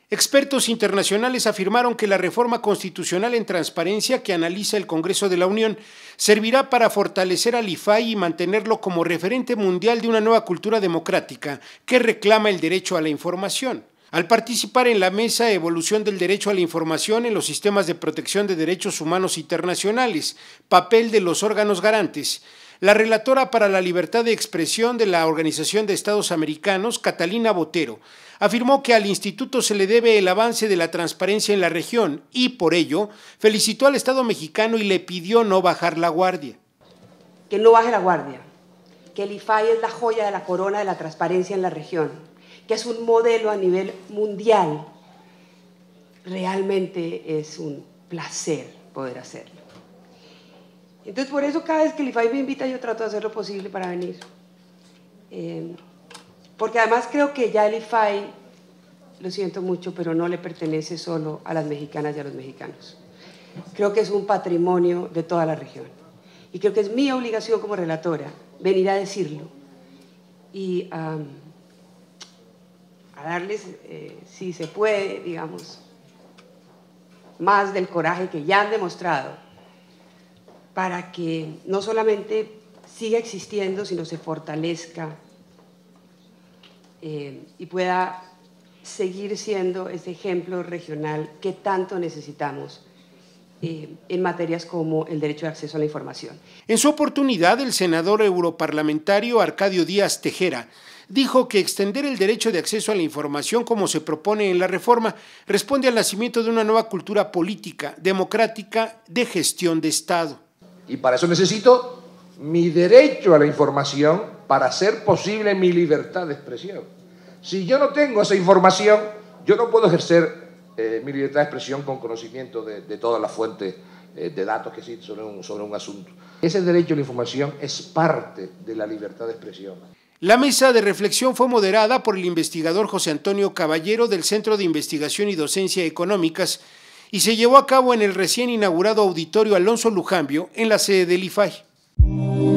Expertos internacionales afirmaron que la reforma constitucional en transparencia que analiza el Congreso de la Unión servirá para fortalecer al IFAI y mantenerlo como referente mundial de una nueva cultura democrática que reclama el derecho a la información. Al participar en la mesa Evolución del Derecho a la Información en los sistemas de protección de derechos humanos internacionales, papel de los órganos garantes, la relatora para la libertad de expresión de la Organización de Estados Americanos, Catalina Botero, afirmó que al instituto se le debe el avance de la transparencia en la región y, por ello, felicitó al Estado mexicano y le pidió no bajar la guardia. Que no baje la guardia, que el IFAI es la joya de la corona de la transparencia en la región, que es un modelo a nivel mundial. Realmente es un placer poder hacerlo. Entonces, por eso cada vez que el IFAI me invita, yo trato de hacer lo posible para venir. Porque además creo que ya el IFAI, lo siento mucho, pero no le pertenece solo a las mexicanas y a los mexicanos. Creo que es un patrimonio de toda la región. Y creo que es mi obligación como relatora venir a decirlo y a darles, si se puede, digamos, más del coraje que ya han demostrado, para que no solamente siga existiendo, sino se fortalezca y pueda seguir siendo ese ejemplo regional que tanto necesitamos en materias como el derecho de acceso a la información. En su oportunidad, el senador europarlamentario Arcadio Díaz Tejera dijo que extender el derecho de acceso a la información como se propone en la reforma responde al nacimiento de una nueva cultura política, democrática, de gestión de Estado. Y para eso necesito mi derecho a la información para hacer posible mi libertad de expresión. Si yo no tengo esa información, yo no puedo ejercer mi libertad de expresión con conocimiento de todas las fuentes de datos que existen sobre un asunto. Ese derecho a la información es parte de la libertad de expresión. La mesa de reflexión fue moderada por el investigador José Antonio Caballero del Centro de Investigación y Docencia Económicas y se llevó a cabo en el recién inaugurado Auditorio Alonso Lujambio en la sede del IFAI.